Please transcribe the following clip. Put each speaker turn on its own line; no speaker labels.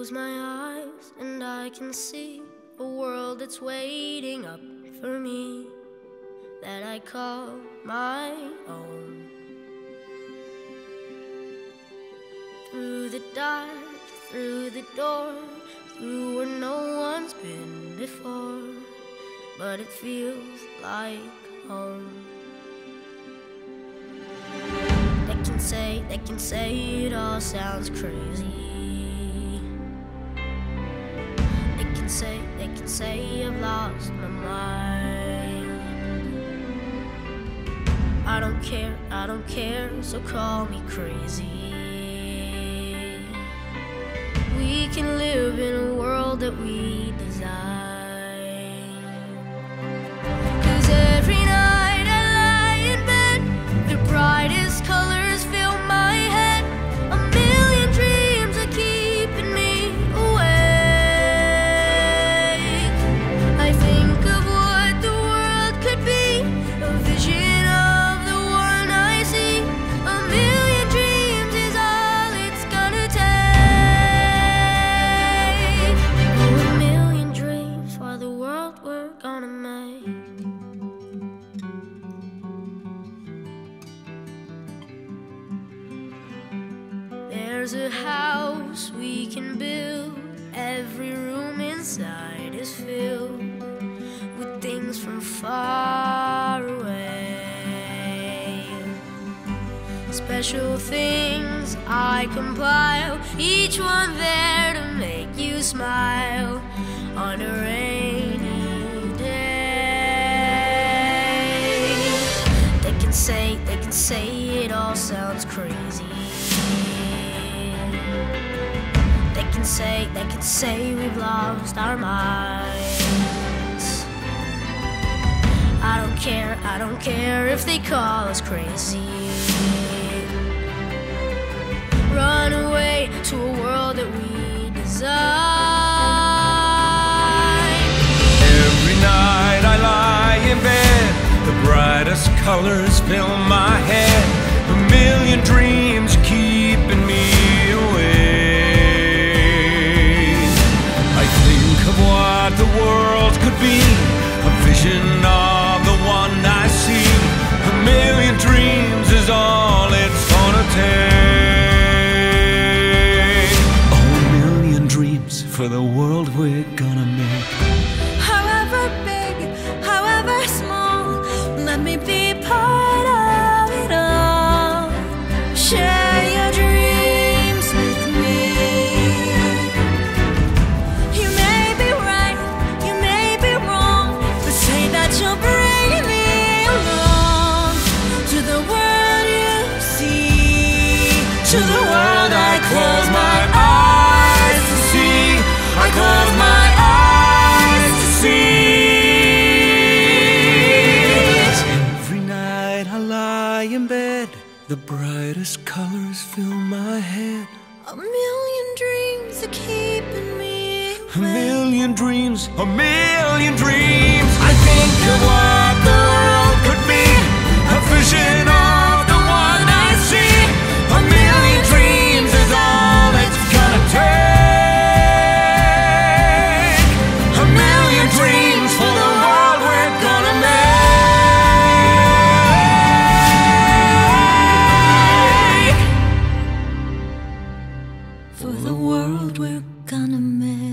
close my eyes and I can see a world that's waiting up for me, that I call my own. Through the dark, through the door, through where no one's been before, but it feels like home. They can say it all sounds crazy. They can say I've lost my mind. I don't care, so call me crazy. We can live in a world that we design. 'Cause every night I lie in bed, the brightest colors fill my head. A million dreams are keeping me awake. I think of what the world could be, a vision of the one I see. A million dreams is all it's gonna take. Oh, a million dreams for the world we're gonna make. There's a house we can build. Every room inside is filled with things from far away. Special things I compile, each one there to make you smile on a rainy day. They can say it all sounds crazy. They can say we've lost our minds. I don't care if they call us crazy. Run away to a world that we design.
Every night I lie in bed, the brightest colors fill my head. A million dreams keeping me what the world could be, a vision of the one I see. A million dreams is all it's gonna take. Oh, a million dreams for the world we're gonna make.
However big, however small, let me be part of it all. Share your dreams with me. You'll bring me along to the world you see, to the world I close my eyes to see. I close my eyes to see.
Every night I lie in bed, the brightest colors fill my head.
A million dreams are keeping me
awake. A million dreams, a million dreams. I think of what the world could be, a vision of the one I see. A million dreams is all it's gonna take. A million dreams for the world we're gonna make.
For the world we're gonna make.